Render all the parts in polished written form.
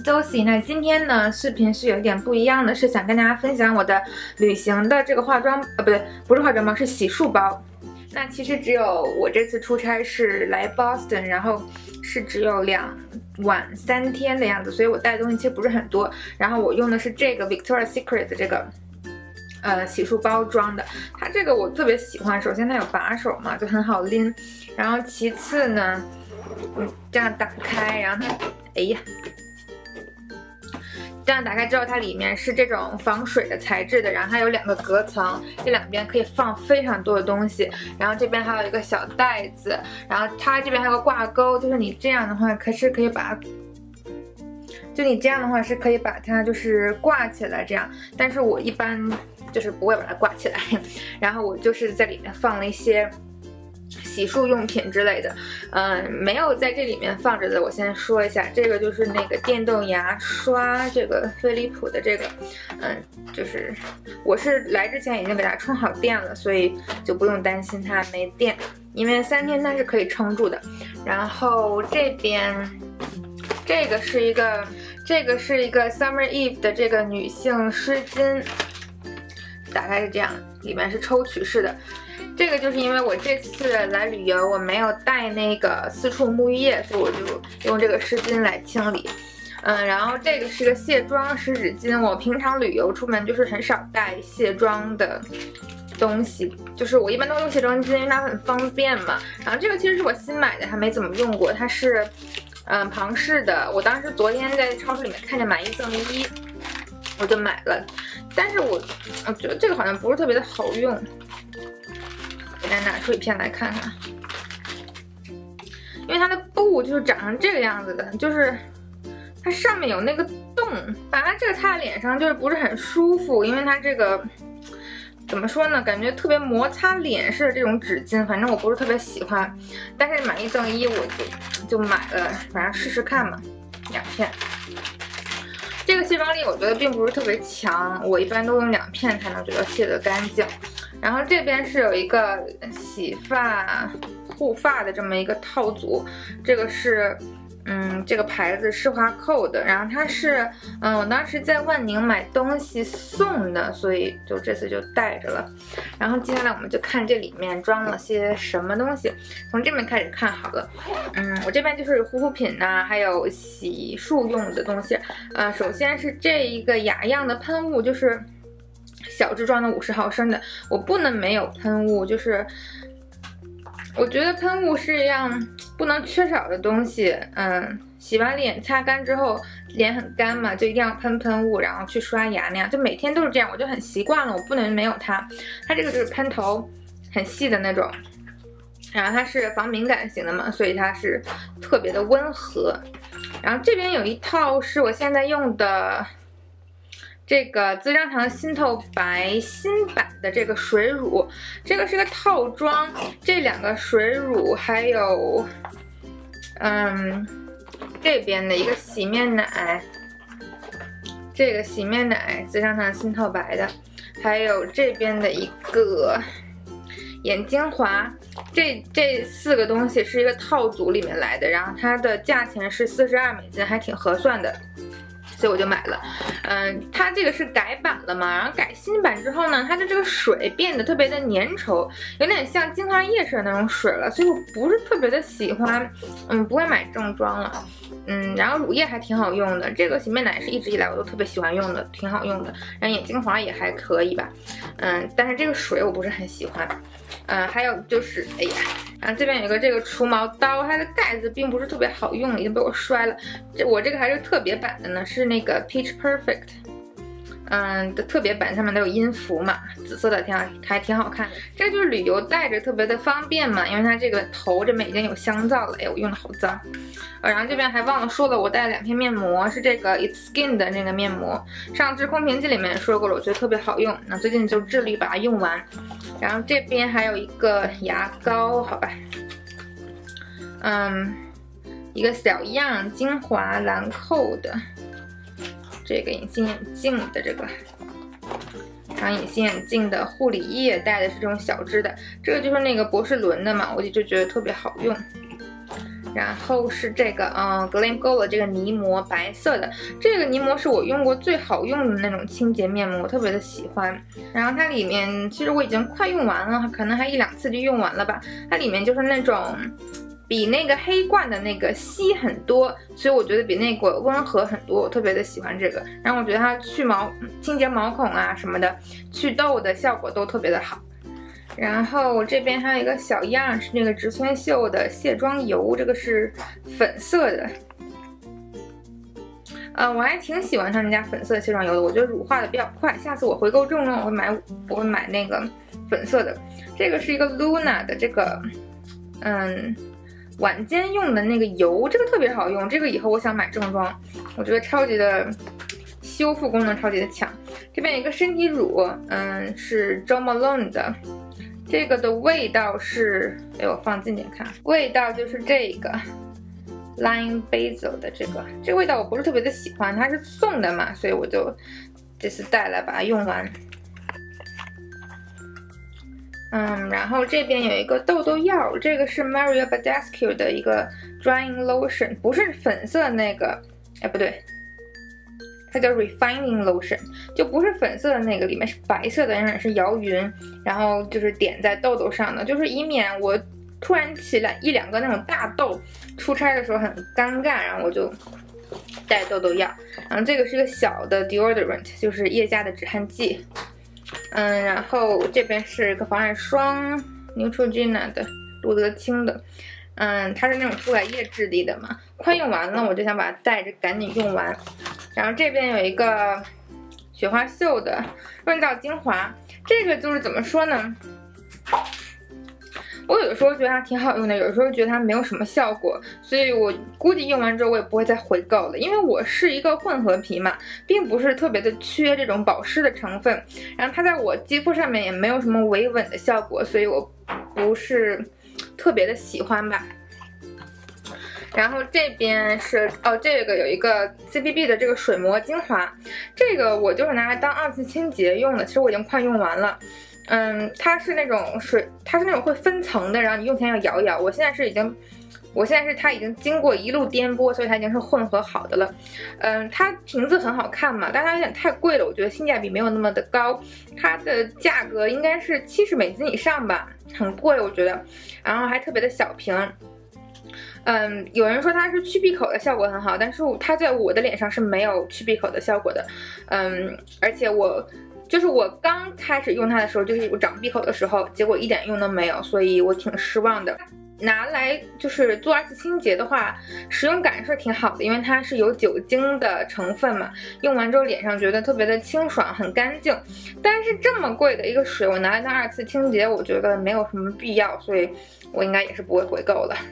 是周喜。那今天呢，视频是有一点不一样的，是想跟大家分享我的旅行的这个化妆，不是化妆包，是洗漱包。那其实只有我这次出差是来 Boston， 然后是只有2晚3天的样子，所以我带的东西其实不是很多。然后我用的是这个 Victoria's Secret 的这个洗漱包装的，它这个我特别喜欢。首先它有把手嘛，就很好拎。然后其次呢，这样打开，然后它，哎呀，这样打开之后，它里面是这种防水的材质的，然后它有2个隔层，这两边可以放非常多的东西。然后这边还有一个小袋子，然后它这边还有个挂钩，就是你这样的话可以把它。就你这样的话是可以把它就是挂起来这样，但是我一般就是不会把它挂起来，然后我就是在里面放了一些洗漱用品之类的，没有在这里面放着的，我先说一下，这个就是那个电动牙刷，这个飞利浦的这个，就是我是来之前已经给它充好电了，所以就不用担心它没电，因为3天它是可以撑住的。然后这边这个是一个 Summer Eve 的这个女性湿巾，打开是这样，里面是抽取式的。这个就是因为我这次来旅游，我没有带那个4处沐浴液，所以我就用这个湿巾来清理。然后这个是个卸妆湿纸巾，我平常旅游出门就是很少带卸妆的东西，就是我一般都用卸妆巾，因为它很方便嘛。然后这个其实是我新买的，还没怎么用过，它是庞氏的，我当时昨天在超市里面看见买1赠1，我就买了。但是我觉得这个好像不是特别的好用，给大家拿出一片来看看，因为它的布就是长成这个样子的，就是它上面有那个洞，把它这个擦在脸上就是不是很舒服，因为它这个怎么说呢，感觉特别摩擦脸似的这种纸巾，反正我不是特别喜欢。但是买1赠1，我就买了，反正试试看嘛，2片。这个卸妆力我觉得并不是特别强，我一般都用2片才能觉得卸得干净。然后这边是有一个洗发护发的这么一个套组，这个是这个牌子施华蔻的，然后它是我当时在万宁买东西送的，所以就这次就带着了。然后接下来我们就看这里面装了些什么东西，从这边开始看好了。我这边就是护肤品呐，还有洗漱用的东西。首先是这一个雅漾的喷雾，就是小支装的50毫升的，我不能没有喷雾，就是我觉得喷雾是一样不能缺少的东西。洗完脸擦干之后，脸很干嘛，就一定要喷雾，然后去刷牙那样，就每天都是这样，我就很习惯了，我不能没有它。它这个就是喷头很细的那种，然后它是防敏感型的嘛，所以它是特别的温和。然后这边有一套是我现在用的这个资生堂新透白新版的这个水乳，这个是个套装，这2个水乳还有这边的一个洗面奶，这个洗面奶资生堂新透白的，还有这边的一个眼精华，这4个东西是一个套组里面来的，然后它的价钱是42美金，还挺合算的。所以我就买了。它这个是改版了嘛，然后改新版之后呢，它的这个水变得特别的粘稠，有点像精华液似的那种水了，所以我不是特别的喜欢，不会买正装了。然后乳液还挺好用的，这个洗面奶是一直以来我都特别喜欢用的，挺好用的。然后眼精华也还可以吧，但是这个水我不是很喜欢。还有就是，哎呀，然后这边有个这个除毛刀，它的盖子并不是特别好用，已经被我摔了。我这个还是特别版的呢，是那个 Peach Perfect，的特别版，上面都有音符嘛，紫色的还挺好看。这个就是旅游带着特别的方便嘛，因为它这个头这边已经有香皂了，哎，我用的好脏。然后这边还忘了说了，我带了2片面膜，是这个 It's Skin 的那个面膜，上次空瓶记里面说过了，我觉得特别好用，那最近就致力把它用完。然后这边还有一个牙膏，好吧，一个小样精华兰蔻的这个隐形眼镜的这个，然后隐形眼镜的护理液带的是这种小支的，这个就是那个博士伦的嘛，我就觉得特别好用。 然后是这个Glam Glow 的这个泥膜，白色的。这个泥膜是我用过最好用的那种清洁面膜，我特别的喜欢。然后它里面其实我已经快用完了，可能还1、2次就用完了吧。它里面就是那种比那个黑罐的那个稀很多，所以我觉得比那个温和很多，我特别的喜欢这个。然后我觉得它去毛、清洁毛孔啊什么的，祛痘的效果都特别的好。然后我这边还有一个小样，是那个植村秀的卸妆油，这个是粉色的。我还挺喜欢他们家粉色卸妆油的，我觉得乳化的比较快。下次我回购中呢，我会买那个粉色的。这个是一个 Luna 的这个，晚间用的那个油，这个特别好用。这个以后我想买正装，我觉得超级的修复功能超级的强。这边有一个身体乳，是 Jo Malone 的。这个的味道是，我放近点看，味道就是这个 Lime Basil 的这个味道我不是特别的喜欢，它是送的嘛，所以我就这次带来把它用完。然后这边有一个痘痘药，这个是 Maria Badescu 的一个 Drying Lotion， 不是粉色那个，不对。它叫 Refining Lotion， 就不是粉色的那个，里面是白色的，然后是摇匀，然后就是点在痘痘上的，就是以免我突然起来1、2个那种大痘，出差的时候很尴尬，然后我就带痘痘药。然后这个是一个小的 deodorant， 就是腋下的止汗剂。然后这边是个防晒霜 Neutrogena 的露得清的。它是那种覆盖液质地的嘛，快用完了，我就想把它带着赶紧用完。然后这边有一个雪花秀的润燥精华，这个就是怎么说呢？我有的时候觉得它挺好用的，有的时候觉得它没有什么效果，所以我估计用完之后我也不会再回购了，因为我是一个混合皮嘛，并不是特别的缺这种保湿的成分，然后它在我肌肤上面也没有什么维稳的效果，所以我不是特别的喜欢吧。然后这边是这个有一个 CPB 的这个水膜精华，这个我就是拿来当2次清洁用的，其实我已经快用完了。它是那种它是那种会分层的，然后你用前要摇一摇。我现在是它已经经过一路颠簸，所以它已经是混合好的了。它瓶子很好看嘛，但它有点太贵了，我觉得性价比没有那么的高。它的价格应该是$70以上吧，很贵我觉得。然后还特别的小瓶。有人说它是去闭口的效果很好，但是它在我的脸上是没有去闭口的效果的。而且我刚开始用它的时候，就是有长闭口的时候，结果一点用都没有，所以我挺失望的。拿来就是做2次清洁的话，使用感是挺好的，因为它是有酒精的成分嘛，用完之后脸上觉得特别的清爽，很干净。但是这么贵的一个水，我拿来当2次清洁，我觉得没有什么必要，所以我应该也是不会回购了。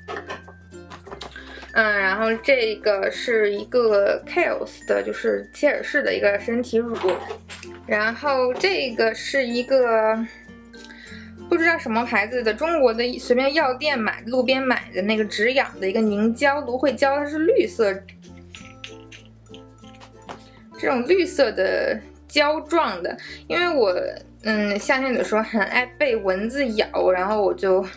然后这个是一个 Kiehl's 的，就是切尔氏的一个身体乳，然后这个是一个不知道什么牌子的中国的随便药店路边买的那个止痒的一个凝胶芦荟胶，它是绿色，这种绿色的胶状的，因为我夏天的时候很爱被蚊子咬，然后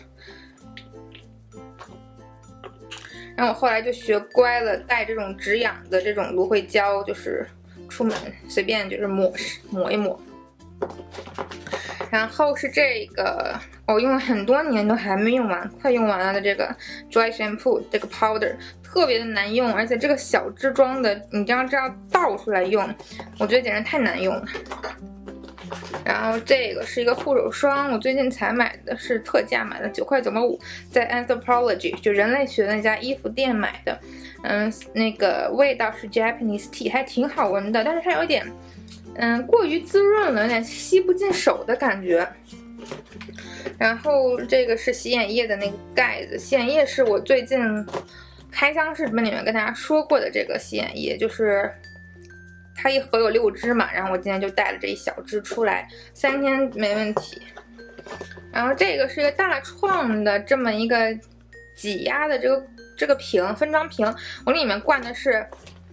我后来就学乖了，带这种止痒的这种芦荟胶，就是出门随便就是抹一抹。然后是这个，我用了很多年都还没用完，快用完了的这个 Dry Shampoo 这个 powder 特别的难用，而且这个小支装的，你这样倒出来用，我觉得简直太难用了。然后这个是一个护手霜，我最近才买的，是特价买的，9块95，在 Anthropologie 就人类学那家衣服店买的。那个味道是 Japanese tea， 还挺好闻的，但是它有点过于滋润了，有点吸不进手的感觉。然后这个是洗眼液的那个盖子，洗眼液是我最近开箱视频里面跟大家说过的这个洗眼液，就是它一盒有6支嘛，然后我今天就带了这一小支出来，3天没问题。然后这个是一个大创的这么一个挤压的这个分装瓶，我里面灌的是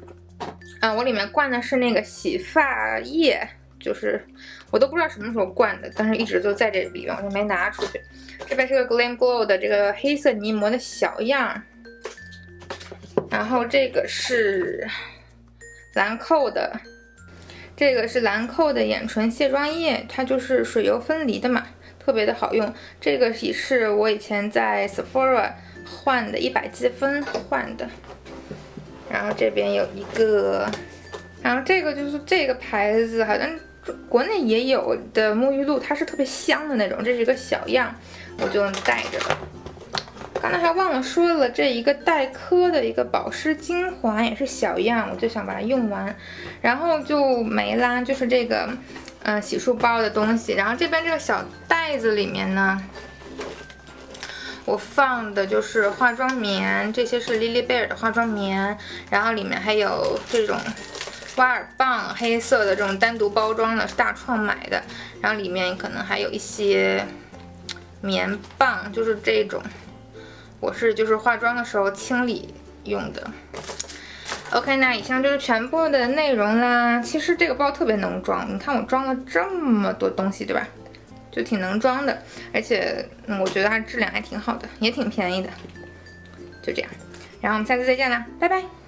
那个洗发液，就是我都不知道什么时候灌的，但是一直就在这里面，我就没拿出去。这边是个 Glam Glow 的这个黑色泥膜的小样， 然后这个是兰蔻的，这个是兰蔻的眼唇卸妆液，它就是水油分离的嘛，特别的好用。这个也是我以前在 Sephora 换的100积分换的。然后这边有一个，然后这个就是这个牌子，好像国内也有的沐浴露，它是特别香的那种，这是一个小样，我就带着了。刚才还忘了说了，这一个黛珂的一个保湿精华也是小样，我就想把它用完，然后就没啦，就是这个洗漱包的东西。然后这边这个小袋子里面呢，我放的就是化妆棉，这些是 Lily Bear 的化妆棉，然后里面还有这种挖耳棒，黑色的这种单独包装的，是大创买的，然后里面可能还有一些棉棒，就是这种。我是就是化妆的时候清理用的。OK， 那以上就是全部的内容啦。其实这个包特别能装，你看我装了这么多东西，对吧？就挺能装的，而且我觉得它质量还挺好的，也挺便宜的。就这样，然后我们下次再见啦，拜拜。